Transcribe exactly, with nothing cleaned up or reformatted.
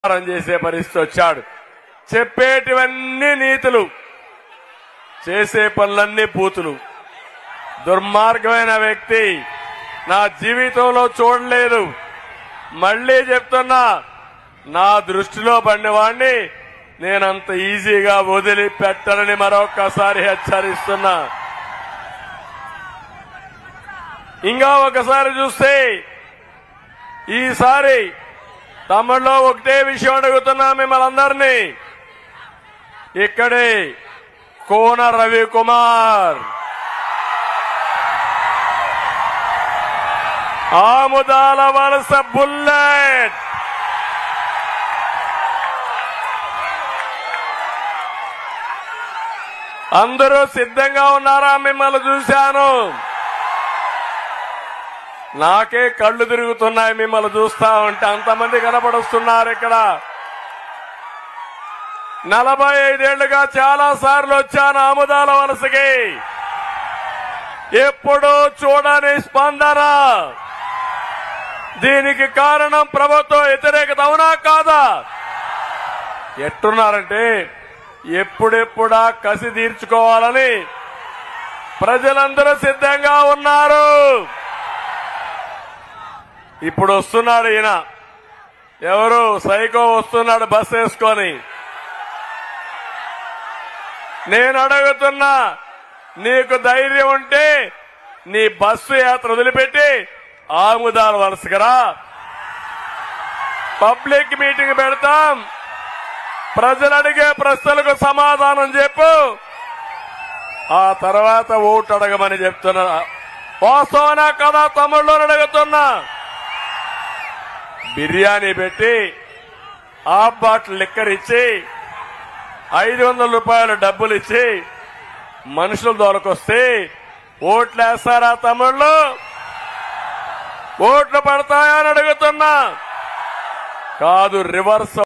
చేసే పరిస్థితి వచ్చాడు. చెప్పేటివన్నీ నీతులు, చేసే పనులన్నీ బూతులు. దుర్మార్గమైన వ్యక్తి నా జీవితంలో చూడలేదు. మళ్లీ చెప్తున్నా, నా దృష్టిలో పడినవాణ్ణి నేనంత ఈజీగా వదిలిపెట్టనని మరొక్కసారి హెచ్చరిస్తున్నా. ఇంకా ఒకసారి చూస్తే ఈసారి తమిళలో ఒకటే విషయం అడుగుతున్నా మిమ్మల్ని అందరినీ. ఇక్కడే కోన రవికుమార్, ఆముదాల వలస బుల్లెట్, అందరూ సిద్ధంగా ఉన్నారా? మిమ్మల్ని చూశాను, నాకే కళ్ళు తిరుగుతున్నాయి మిమ్మల్ని చూస్తా ఉంటే. అంతమంది కనపడుస్తున్నారు ఇక్కడ. నలభై ఐదేళ్లుగా చాలా సార్లు వచ్చాను ఆముదాల వలసకి, ఎప్పుడూ చూడని స్పందన. దీనికి కారణం ప్రభుత్వ వ్యతిరేకత, అవునా కాదా? ఎట్టున్నారంటే ఎప్పుడెప్పుడా కసి తీర్చుకోవాలని ప్రజలందరూ సిద్ధంగా ఉన్నారు. ఇప్పుడు వస్తున్నాడు ఈయన, ఎవరు సైకో వస్తున్నాడు బస్ వేసుకొని. నేను అడుగుతున్నా, నీకు ధైర్యం ఉంటే నీ బస్సు యాత్ర వదిలిపెట్టి ఆముదాల వలసకి రా. పబ్లిక్ మీటింగ్ పెడతాం, ప్రజలు అడిగే ప్రశ్నలకు సమాధానం చెప్పు, ఆ తర్వాత ఓటు అడగమని చెప్తున్నా. వాస్తవనా కదా? తమిళలో అడుగుతున్నా. బిర్యానీ పెట్టి హాఫ్ బాటిల్ లిక్కర్ ఇచ్చి ఐదు వందల రూపాయలు డబ్బులు ఇచ్చి మనుషుల దొరకొస్తే ఓట్లు వేస్తారా? తమిళలో ఓట్లు పడతాయా అని అడుగుతున్నా. కాదు, రివర్స్